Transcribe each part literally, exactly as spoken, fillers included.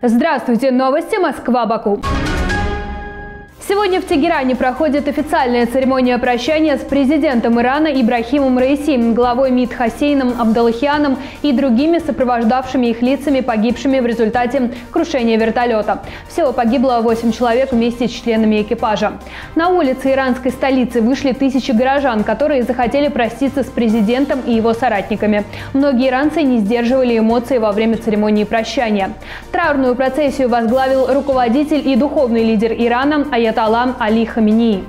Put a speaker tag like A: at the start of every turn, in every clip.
A: Здравствуйте, новости Москва-Баку. Сегодня в Тегеране проходит официальная церемония прощания с президентом Ирана Ибрахимом Раиси, главой МИД Хосейном Абдаллахианом и другими сопровождавшими их лицами, погибшими в результате крушения вертолета. Всего погибло восемь человек вместе с членами экипажа. На улицы иранской столицы вышли тысячи горожан, которые захотели проститься с президентом и его соратниками. Многие иранцы не сдерживали эмоций во время церемонии прощания. Траурную процессию возглавил руководитель и духовный лидер Ирана Аятолла Али Хаминеи.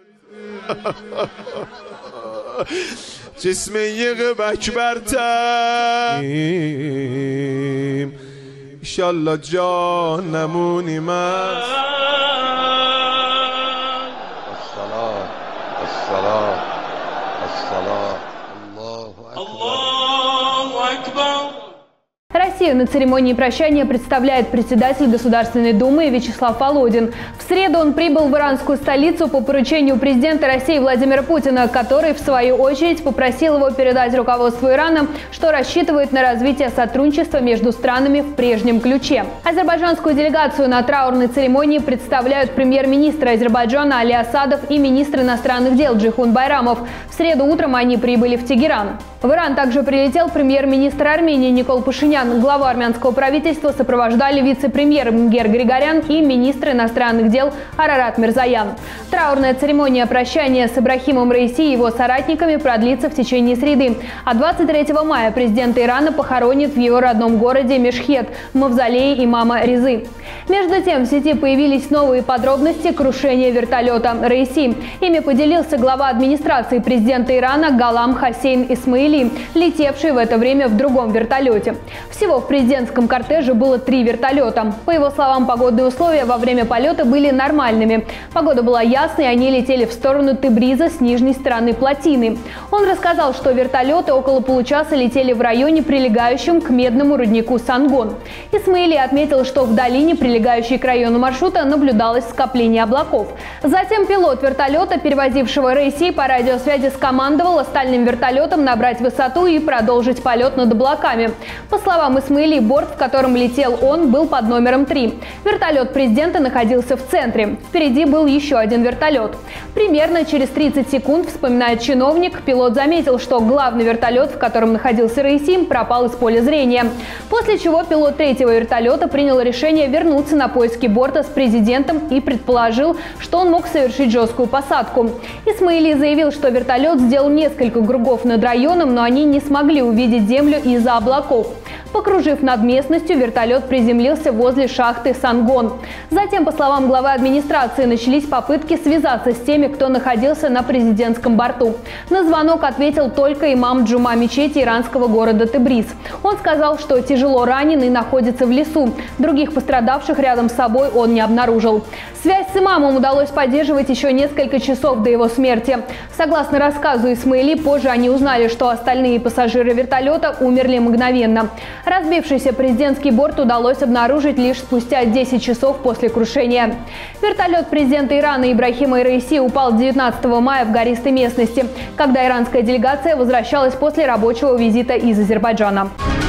A: Россию на церемонии прощания представляет председатель Государственной Думы Вячеслав Володин. В среду он прибыл в иранскую столицу по поручению президента России Владимира Путина, который, в свою очередь, попросил его передать руководству Ирана, что рассчитывает на развитие сотрудничества между странами в прежнем ключе. Азербайджанскую делегацию на траурной церемонии представляют премьер-министр Азербайджана Али Асадов и министр иностранных дел Джейхун Байрамов. В среду утром они прибыли в Тегеран. В Иран также прилетел премьер-министр Армении Никол Пашинян. Главу армянского правительства сопровождали вице-премьер Мгер Григорян и министр иностранных дел Арарат Мирзоян. Траурная церемония прощания с Ибрахимом Раиси и его соратниками продлится в течение среды. А двадцать третьего мая президента Ирана похоронит в его родном городе Мешхед, в мавзолее имама Резы. Между тем, в сети появились новые подробности крушения вертолета Раиси. Ими поделился глава администрации президента Ирана Галам Хосейн Исмаили, летевший в это время в другом вертолете. Всего в президентском кортеже было три вертолета. По его словам, погодные условия во время полета были нормальными. Погода была ясной, они летели в сторону Тебриза с нижней стороны плотины. Он рассказал, что вертолеты около получаса летели в районе, прилегающем к медному руднику Сангон. Исмаили отметил, что в долине, прилегающей к району маршрута, наблюдалось скопление облаков. Затем пилот вертолета, перевозившего Раиси, по радиосвязи скомандовал остальным вертолетам набрать высоту и продолжить полет над облаками. По словам Исмаили, борт, в котором летел он, был под номером три. Вертолет президента находился в центре. Впереди был еще один вертолет. Примерно через тридцать секунд, вспоминает чиновник, пилот заметил, что главный вертолет, в котором находился Раиси, пропал из поля зрения. После чего пилот третьего вертолета принял решение вернуться на поиски борта с президентом и предположил, что он мог совершить жесткую посадку. Исмаили заявил, что вертолет сделал несколько кругов над районом, но они не смогли увидеть землю из-за облаков. Покружив над местностью, вертолет приземлился возле шахты Сангон. Затем, по словам главы администрации, начались попытки связаться с теми, кто находился на президентском борту. На звонок ответил только имам джума мечети иранского города Тебриз. Он сказал, что тяжело раненый находится в лесу. Других пострадавших рядом с собой он не обнаружил. Связь с имамом удалось поддерживать еще несколько часов до его смерти. Согласно рассказу Исмаили, позже они узнали, что остальные пассажиры вертолета умерли мгновенно. Разбившийся президентский борт удалось обнаружить лишь спустя десять часов после крушения. Вертолет президента Ирана Ибрахима Раиси упал девятнадцатого мая в гористой местности, когда иранская делегация возвращалась после рабочего визита из Азербайджана.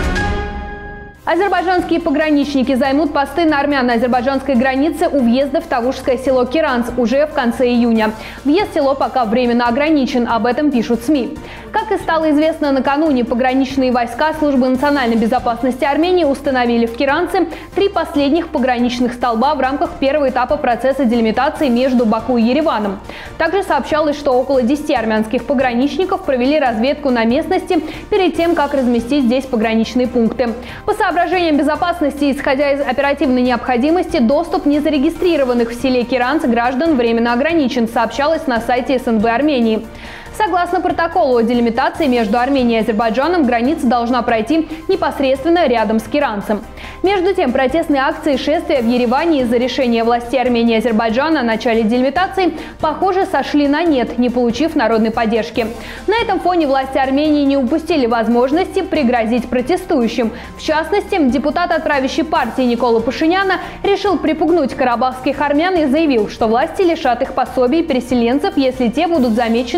A: Азербайджанские пограничники займут посты на армяно-азербайджанской границе у въезда в Тавушское село Киранц уже в конце июня. Въезд в село пока временно ограничен, об этом пишут СМИ. Как и стало известно накануне, пограничные войска Службы национальной безопасности Армении установили в Киранце три последних пограничных столба в рамках первого этапа процесса делимитации между Баку и Ереваном. Также сообщалось, что около десяти армянских пограничников провели разведку на местности перед тем, как разместить здесь пограничные пункты. По соображениям безопасности, исходя из оперативной необходимости, доступ незарегистрированных в селе Киранц граждан временно ограничен, сообщалось на сайте эс эн бэ Армении. Согласно протоколу о делимитации между Арменией и Азербайджаном, граница должна пройти непосредственно рядом с Киранцем. Между тем, протестные акции и шествия в Ереване из-за решения властей Армении и Азербайджана о начале делимитации, похоже, сошли на нет, не получив народной поддержки. На этом фоне власти Армении не упустили возможности пригрозить протестующим. В частности, депутат от правящей партии Никола Пашиняна решил припугнуть карабахских армян и заявил, что власти лишат их пособий переселенцев, если те будут замечены в акции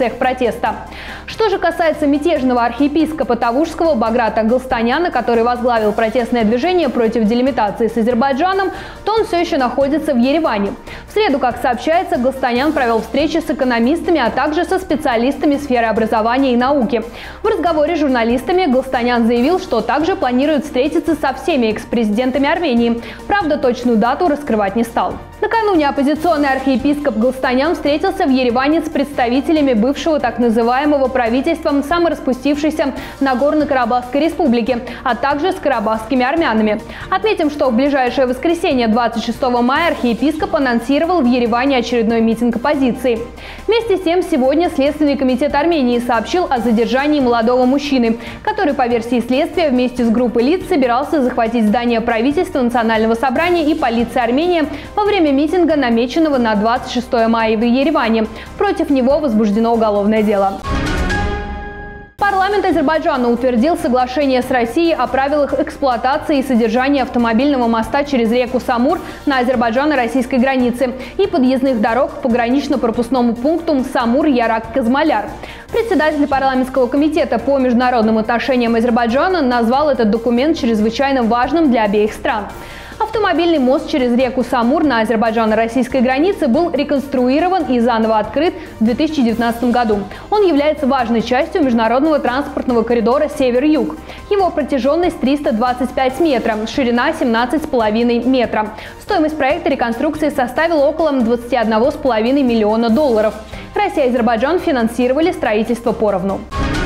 A: акциях протеста. Что же касается мятежного архиепископа Тавушского Баграта Галстаняна, который возглавил протестное движение против делимитации с Азербайджаном, то он все еще находится в Ереване. В среду, как сообщается, Галстанян провел встречи с экономистами, а также со специалистами сферы образования и науки. В разговоре с журналистами Галстанян заявил, что также планирует встретиться со всеми экс-президентами Армении. Правда, точную дату раскрывать не стал. Накануне оппозиционный архиепископ Галстанян встретился в Ереване с представителями бывшего так называемого правительством самораспустившейся Нагорно-Карабахской республики, а также с карабахскими армянами. Отметим, что в ближайшее воскресенье, двадцать шестого мая, архиепископ анонсировал в Ереване очередной митинг оппозиции. Вместе с тем, сегодня Следственный комитет Армении сообщил о задержании молодого мужчины, который, по версии следствия, вместе с группой лиц собирался захватить здание правительства, Национального собрания и полиции Армении во время митинга, намеченного на двадцать шестое мая в Ереване. Против него возбуждено уголовное дело. Парламент Азербайджана утвердил соглашение с Россией о правилах эксплуатации и содержания автомобильного моста через реку Самур на азербайджано-российской границе и подъездных дорог к погранично-пропускному пункту Самур-Ярак-Казмаляр. Председатель парламентского комитета по международным отношениям Азербайджана назвал этот документ чрезвычайно важным для обеих стран. Автомобильный мост через реку Самур на азербайджано-российской границе был реконструирован и заново открыт в две тысячи девятнадцатом году. Он является важной частью международного транспортного коридора Север-Юг. Его протяженность триста двадцать пять метров, ширина семнадцать с половиной метров. Стоимость проекта реконструкции составила около двадцати одного с половиной миллиона долларов. Россия и Азербайджан финансировали строительство поровну.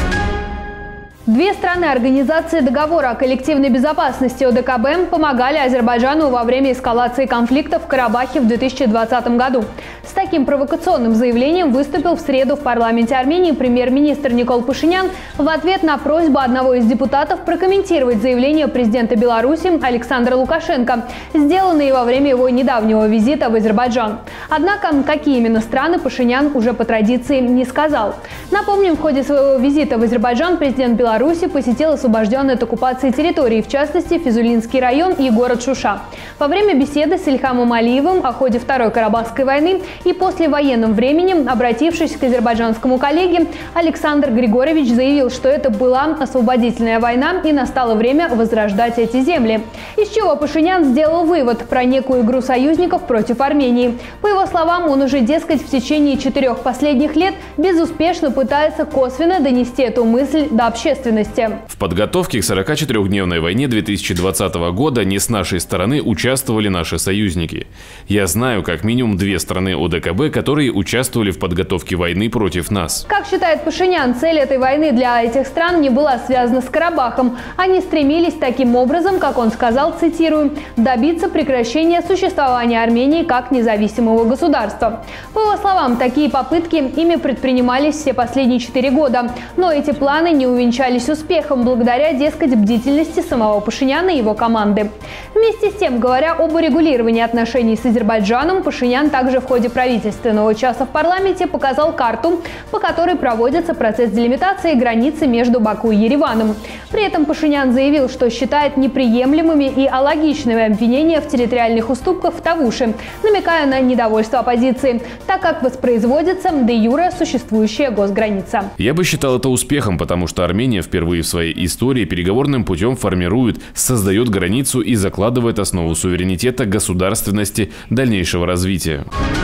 A: Две страны Организации договора о коллективной безопасности О Д К Б помогали Азербайджану во время эскалации конфликта в Карабахе в две тысячи двадцатом году. С таким провокационным заявлением выступил в среду в парламенте Армении премьер-министр Никол Пашинян в ответ на просьбу одного из депутатов прокомментировать заявление президента Беларуси Александра Лукашенко, сделанное во время его недавнего визита в Азербайджан. Однако, какие именно страны, Пашинян уже по традиции не сказал. Напомним, в ходе своего визита в Азербайджан президент Беларуси посетил освобожденные от оккупации территории, в частности, Физулинский район и город Шуша. Во время беседы с Ильхамом Алиевым о ходе Второй Карабахской войны и послевоенном времени, обратившись к азербайджанскому коллеге, Александр Григорьевич заявил, что это была освободительная война и настало время возрождать эти земли. Из чего Пашинян сделал вывод про некую игру союзников против Армении. По его словам, он уже, дескать, в течение четырех последних лет безуспешно пытается косвенно донести эту мысль до общественности. В
B: подготовке к сорокачетырёхдневной войне две тысячи двадцатого года не с нашей стороны участвовали наши союзники. Я знаю как минимум две страны О Д К Б, которые участвовали в подготовке войны против нас.
A: Как считает Пашинян, цель этой войны для этих стран не была связана с Карабахом. Они стремились таким образом, как он сказал, цитирую, добиться прекращения существования Армении как независимого государства. По его словам, такие попытки ими предпринимались все последние четыре года, но эти планы не увенчались успехом благодаря, дескать, бдительности самого Пашиняна и его команды. Вместе с тем, говоря об урегулировании отношений с Азербайджаном, Пашинян также в ходе правительственного часа в парламенте показал карту, по которой проводится процесс делимитации границы между Баку и Ереваном. При этом Пашинян заявил, что считает неприемлемыми и алогичными обвинения в территориальных уступках в Тавуше, намекая на недовольство оппозиции, так как воспроизводится де-юре существующая госграница.
B: Я бы считал это успехом, потому что Армения впервые в своей истории переговорным путем формирует, создает границу и закладывает основу суверенитета, государственности, дальнейшего развития.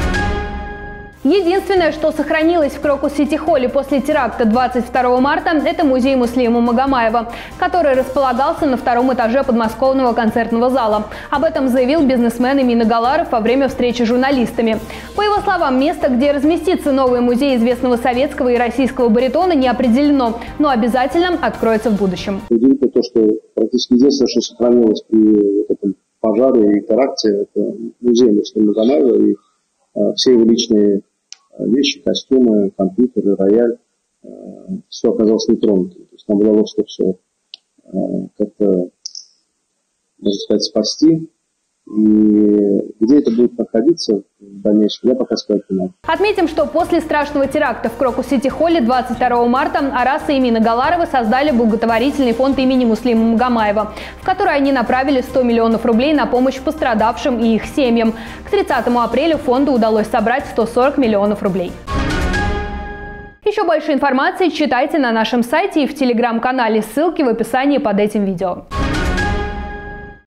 A: Единственное, что сохранилось в Крокус-Сити-Холле после теракта двадцать второго марта, это музей Муслима Магомаева, который располагался на втором этаже подмосковного концертного зала. Об этом заявил бизнесмен Эмин Агаларов во время встречи с журналистами. По его словам, место, где разместится новый музей известного советского и российского баритона, не определено, но обязательно откроется в будущем.
C: Удивительно то, что практически единственное, что сохранилось при этом пожаре и теракте, это музей Муслима Магомаева и э, все его личные вещи, костюмы, компьютеры, рояль, э, все оказалось нетронутым. То есть нам удалось это все э, как-то, можно сказать, спасти. И где это будет находиться в дальнейшем, я пока сказать не могу.
A: Отметим, что после страшного теракта в Крокус-Сити-Холле двадцать второго марта Арас и Эмин Агаларовы создали благотворительный фонд имени Муслима Магомаева, в который они направили сто миллионов рублей на помощь пострадавшим и их семьям. К тридцатому апреля фонду удалось собрать сто сорок миллионов рублей. Еще больше информации читайте на нашем сайте и в телеграм-канале. Ссылки в описании под этим видео.